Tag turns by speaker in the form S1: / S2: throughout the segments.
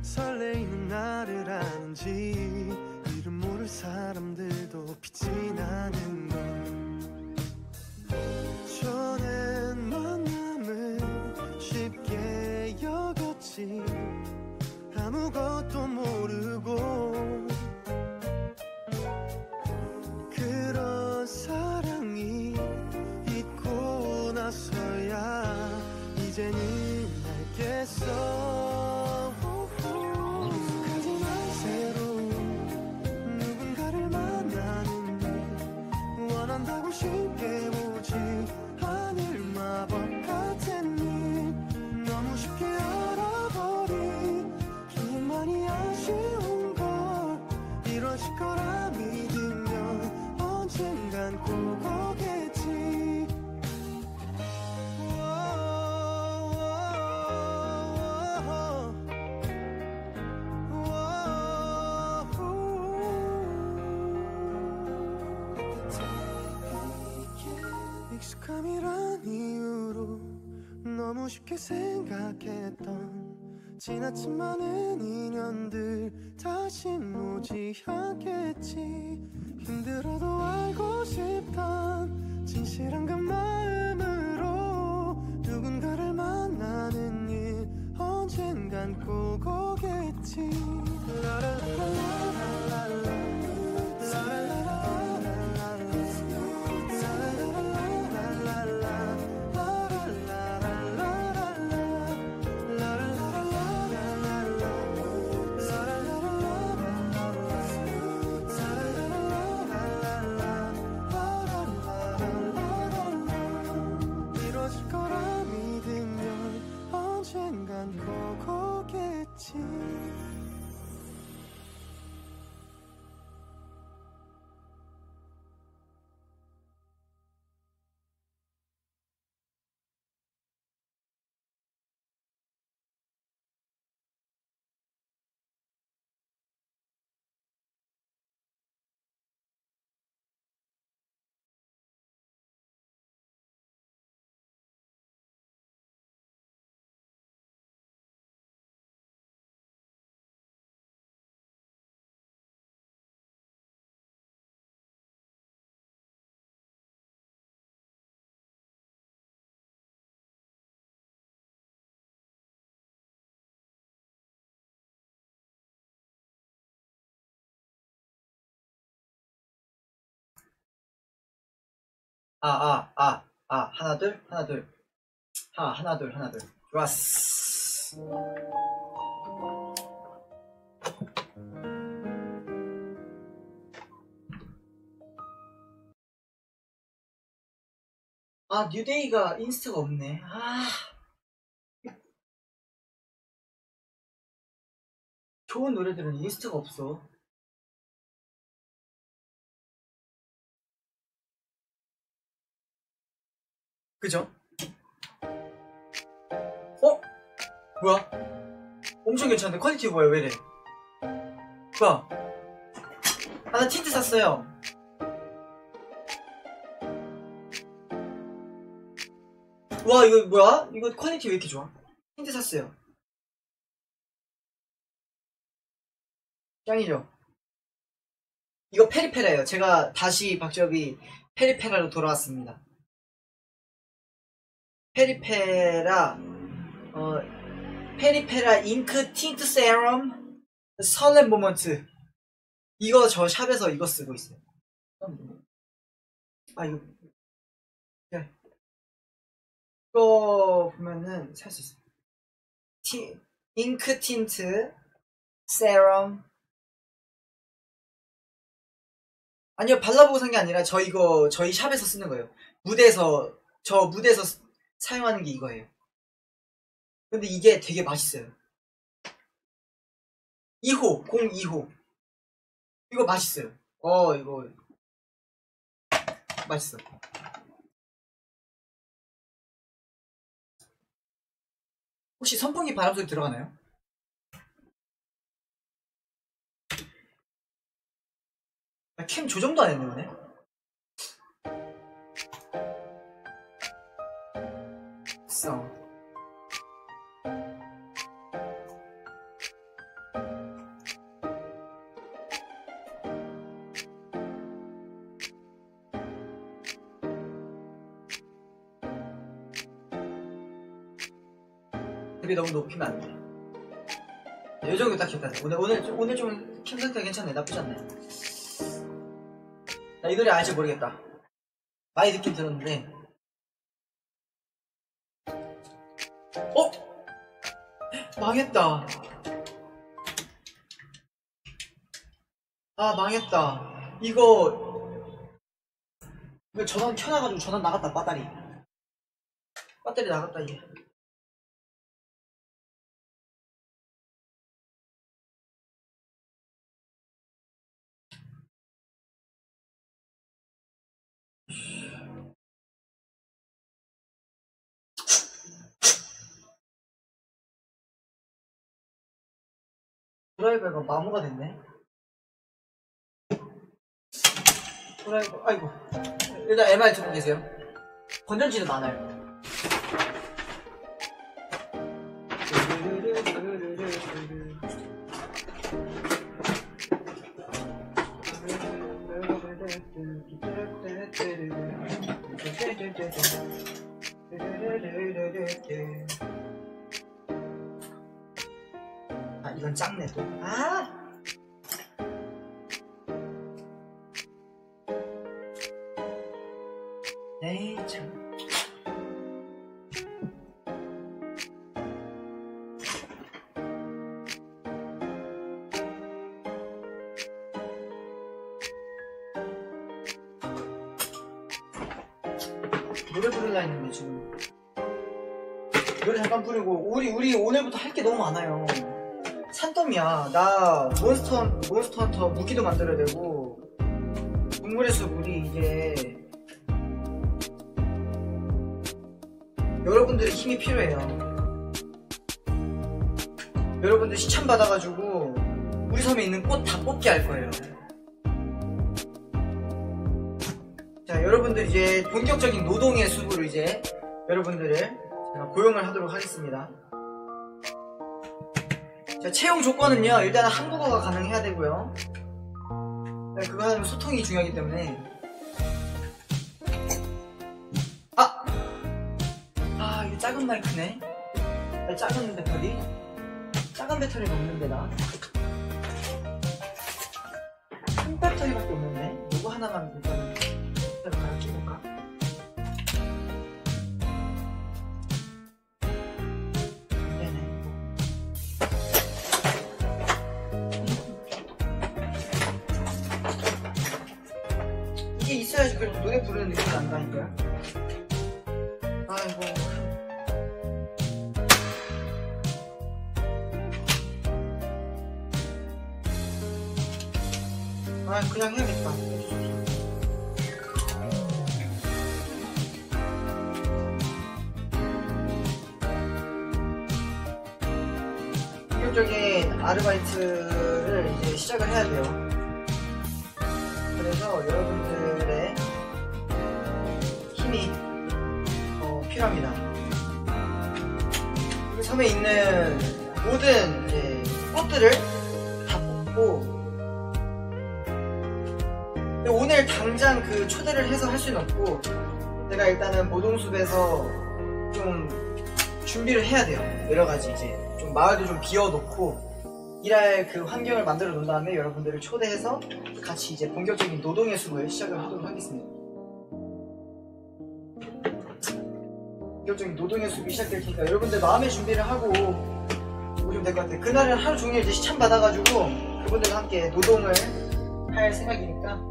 S1: 설레이는 나를 아는지 이름 모를 사람들도 빛이 나는 걸 전엔 만남을 쉽게 여겼지 아무것도 모르고 그런 사랑이 있고 나서야 이제는 알겠어 하지만 새로운 누군가를 만나는 일 원한다고 쉽게 오지 않을 마법 같은 일 너무 쉽게 알아버린 많이 아쉬운 걸 이뤄질 거라 믿으면 언젠간 꼭 오겠지 익숙함이란 이유로 너무 쉽게 생각했던 지나친 많은 인연들 다신 오지 않겠지 힘들어도 알고 싶단 진실한 그 마음으로 누군가를 만나는 일 언젠간 꼭 오겠지 라라라라라라라
S2: 하나 둘 하나 둘 좋았어. 뉴데이가 인스타가 없네. 좋은 노래들은 인스타가 없어. 그죠? 뭐야? 엄청 괜찮은데 퀄리티 뭐야? 왜이래? 뭐야? 나 틴트 샀어요. 와 이거 뭐야? 이거 퀄리티 왜 이렇게 좋아? 틴트 샀어요. 짱이죠? 이거 페리페라예요. 제가 다시 박재업이 페리페라로 돌아왔습니다. 페리페라 페리페라 잉크 틴트 세럼 설렘 모먼트. 이거 저 샵에서 이거 쓰고 있어요. 이거 보면은 살 수 있어요. 잉크 틴트 세럼. 아니요, 발라보고 산 게 아니라 저희 샵에서 쓰는 거예요. 무대에서 사용하는 게 이거예요. 근데 이게 되게 맛있어요. 02호 이거 맛있어요. 이거 맛있어. 혹시 선풍기 바람소리 들어가나요? 캠 조정도 안 했네 오늘. 급이 너무 높이면 안 돼. 이 정도 딱 기억하세요. 오늘 좀 캠 상태가 괜찮네. 나쁘지 않네. 나 이 노래 알지 모르겠다. 많이 듣긴 들었는데. 망했다. 아, 망했다. 이거 전원 켜놔가지고 전원 나갔다. 배터리 나갔다 이게. 드라이버가 마모가 됐네. 드라이버, 아이고. 일단 MR 듣고 계세요. 건전지는 많아요. 아, 이건 작네 또. 아! 에이 참. 노래 부르려 했는데 지금 노래 잠깐 부르고 우리 오늘부터 할 게 너무 많아요. 산더미야. 나 몬스터 헌터 무기도 만들어야 되고, 동물의 숲 우리 이제 여러분들의 힘이 필요해요. 여러분들 시참 받아가지고 우리 섬에 있는 꽃 다 뽑기 할 거예요. 자, 여러분들 이제 본격적인 노동의 숲으로 이제 여러분들을 제가 고용을 하도록 하겠습니다. 자, 채용 조건은요, 일단은 한국어가 가능해야 되고요. 네, 그거 하면 소통이 중요하기 때문에. 이거 작은 마이크네. 작은 배터리? 작은 배터리가 없는데 나? 큰 배터리밖에 없는데? 이거 하나만 일단 갈아줘볼까? 안되네. 이게 있어야지 그래도 노래 부르는 느낌이 난다니까요. 아이고. 그냥 해야겠다. 본격적인 아르바이트를 이제 시작을 해야 돼요. 그래서 여러분들의 힘이 필요합니다. 이 섬에 있는 모든 이제 꽃들을 다 뽑고, 오늘 당장 그 초대를 해서 할 수는 없고, 제가 일단은 모동숲에서 좀 준비를 해야 돼요. 여러가지 이제 좀 마을도 좀 비워놓고 일할 그 환경을 만들어 놓은 다음에 여러분들을 초대해서 같이 이제 본격적인 노동의 숲을 시작을 하도록 하겠습니다. 본격적인 노동의 숲이 시작될 테니까 여러분들 마음의 준비를 하고 오시면 될 것 같아요. 그날은 하루 종일 이제 시참 받아가지고 그분들과 함께 노동을 할 생각이니까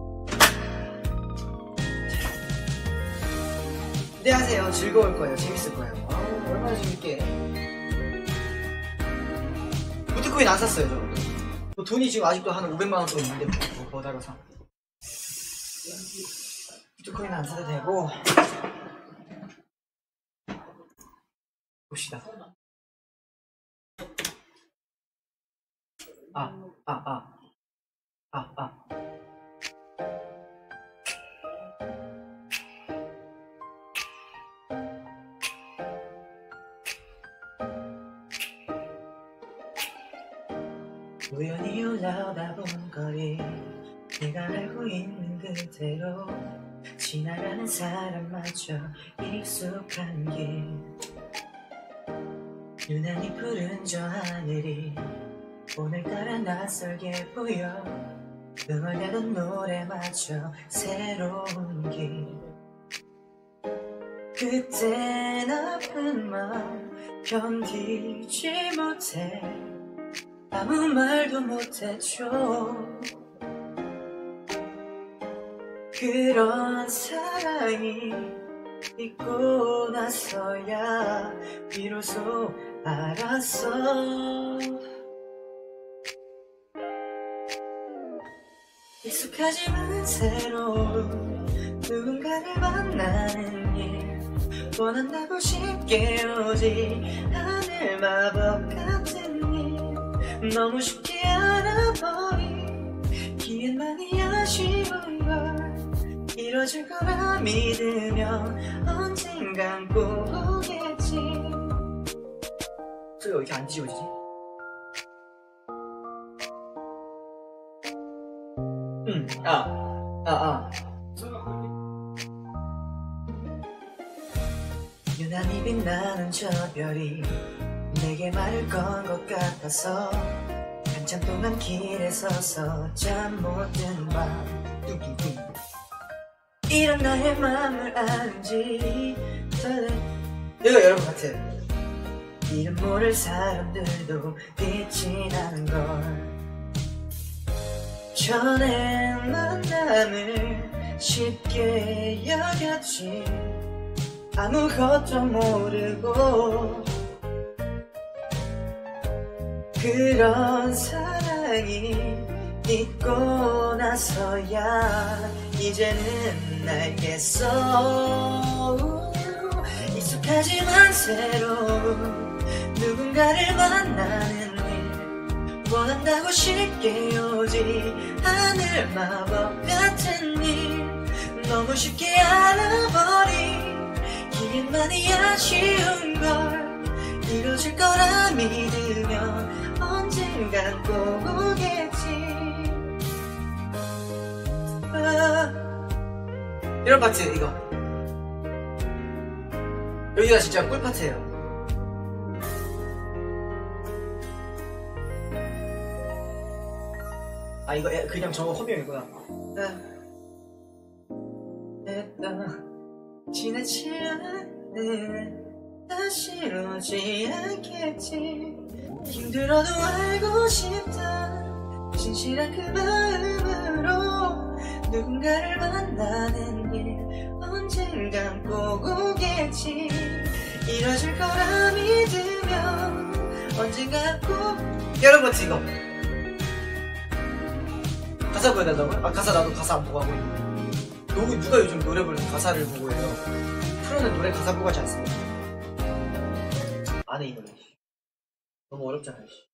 S2: 기대하세요. 즐거울 거예요. 재밌을 거예요. 아우, 얼마나 재밌게. 비트코인 안 샀어요, 저. 돈이 지금 아직도 한 500만원 또 있는데, 뭐 다뤄서. 비트코인 안 사도 되고. 봅시다. 우연히 올라오다 본 거리, 내가 알고 있는 그대로 지나가는 사람마저 익숙한 길, 유난히 푸른 저 하늘이 오늘따라 낯설게 보여. 응원하는 노래마저 새로운 길. 그땐 아픈 마음 견디지 못해 아무 말도 못했죠. 그런 사랑이 있고 나서야 비로소 알았어. 익숙하지만 새로운 누군가를 만나는 일 원한다고 쉽게 오지 않을 마법 같은 일 너무 쉽게 알아버린 기엔 많이 아쉬운 걸 이뤄질 거라 믿으면 언젠간 꼭 오겠지. 소리가 왜 이렇게 안 뒤집어지지? 유난히 빛나는 저 별이 내게 말을 건 것 같아서 한참 동안 길에 서서 잠 못 든 밤 뚱뚱뚱 이런 나의 맘을 알지 이거 여러분 같아요. 이름 모를 사람들도 있진 않은 걸 전엔 만남을 쉽게 여겼지 아무것도 모르고 그런 사랑이 있고 나서야 이제는 알겠어. 익숙하지만 새로운 누군가를 만나는 일 원한다고 쉽게 오지 않을 마법 같은 일 너무 쉽게 알아버린 기엔 많이 아쉬운 걸 이뤄질 거라 믿으면 언젠간 꼭 오겠지. 이런 파트 이거 여기가 진짜 꿀 파트예요. 이거 그냥 저거 허밍이구나. 지나지 않는 다시 오지 않겠지. 힘들어도 알고 싶다 진실한 그 마음으로 누군가를 만나는 일 언젠간 꼭 오겠지. 이뤄질 거라 믿으면 언젠간 꼭 여러분 이거 가사 보여달라고요? 가사 나도 가사 안 보고 하고 있는데 누가 요즘 노래 부르는 가사를 보고 해요. 프로는 노래 가사 보고 하지 않습니다. 안해 이 노래 너무 어렵잖아요.